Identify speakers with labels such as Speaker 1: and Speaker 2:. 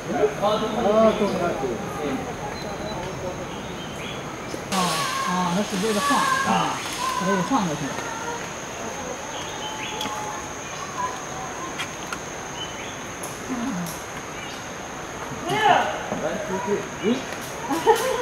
Speaker 1: 哦，动它对。
Speaker 2: 它是为了晃啊，它为了晃过去。
Speaker 1: 来，出去，